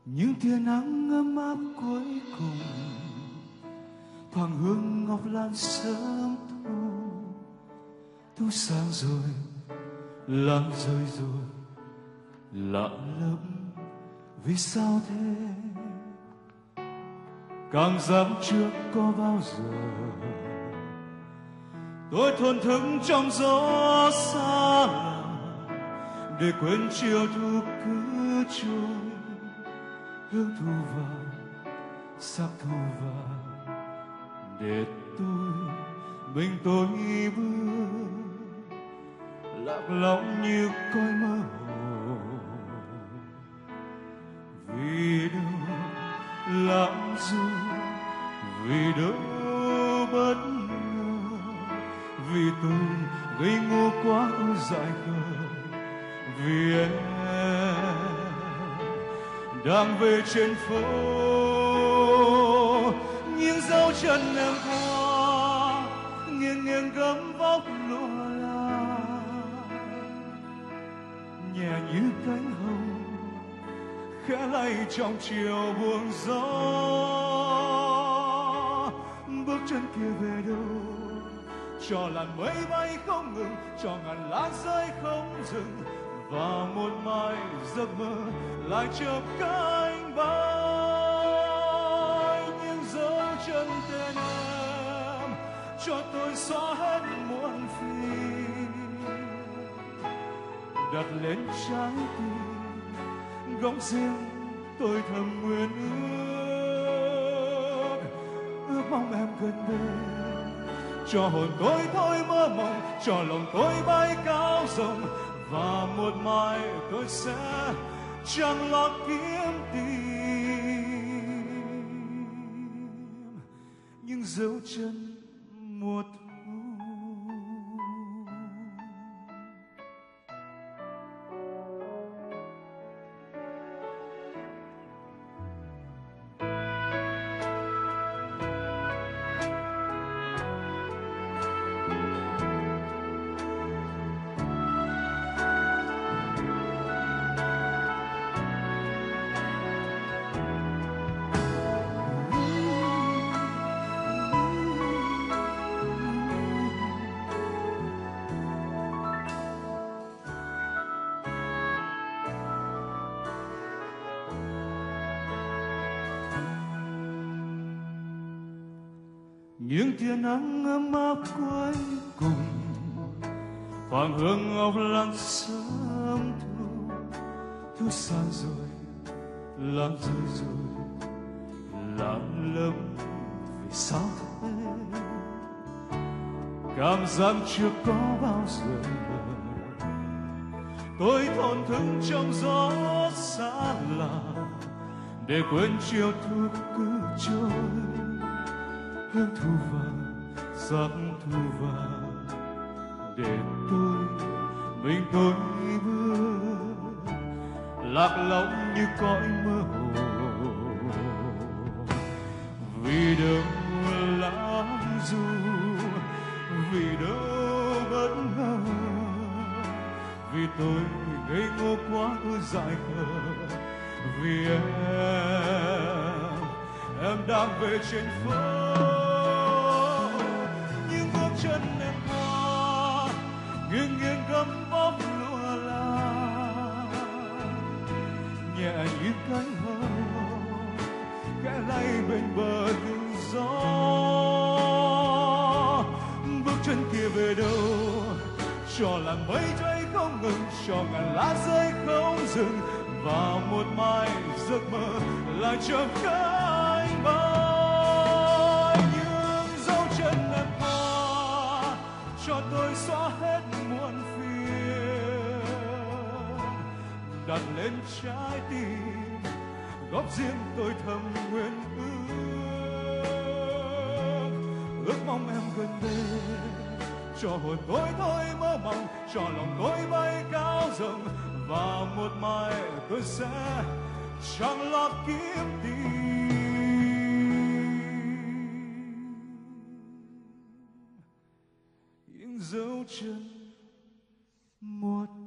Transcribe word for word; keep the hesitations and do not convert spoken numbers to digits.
những tia nắng ấm áp cuối cùng, thoảng hương ngọc lan sớm thu. Thu sang rồi, lãng rơi rồi, lạ lắm vì sao thế? Cảm giác trước có bao giờ tôi thổn thức trong gió xa lạ, để quên chiều thu cứ trôi. Hương thu vào, sắc thu vào, để tôi mình tôi bước lạc lõng như cõi mơ hồ. Vì đâu lãng du, vì đâu bất ngờ, vì tôi ngây ngô quá ư dại khờ, vì em đang về trên phố. Những dấu chân em qua nghiêng nghiêng gấm vóc lụa la, nhẹ như cánh hồng khẽ lay trong chiều buông gió. Bước chân kia về đâu, cho làn mây bay không ngừng, cho ngàn lá rơi không dừng, và một mai giấc mơ lại chợp cánh bay. Những dấu chân tên em cho tôi xóa hết muộn phiền, đặt lên trái tim góc riêng tôi thầm nguyện ước. Ước mong em gần bên, cho hồn tôi thôi mơ mộng, cho lòng tôi bay cao rộng, và một mai tôi sẽ chẳng lo kiếm tìm những dấu chân mùa thu. Những tia nắng ấm áp cuối cùng, hoàng hương ngọc lan sớm thu. Thu sang rồi, lãng rơi rồi, lạ lắm vì sao thế? Cảm giác chưa có bao giờ tôi thổn thức trong gió xa lạ, để quên chiều thu cứ trôi. Hương thu vàng, sắc thu vàng, để tôi mình tôi bước lạc lõng như cõi mơ hồ. Vì đâu lãng du, vì đâu bất ngờ, vì tôi ngây ngô quá ư dại khờ, vì em em đang về trên phố. Chân em qua nghiêng nghiêng gấm vóc lụa la, nhẹ như cánh hồng khẽ lay bên bờ như gió. Bước chân kia về đâu, cho làn mây trôi không ngừng, cho ngàn lá rơi không dừng, và một mai giấc mơ lại chợp cánh bay. Cho tôi xóa hết muộn phiền, đặt lên trái tim góc riêng tôi thầm nguyện ước. Ước mong em gần bên, cho hồn tôi thôi mơ mộng, cho lòng tôi bay cao rộng, và một mai tôi sẽ chẳng lo kiếm tìm dấu chân một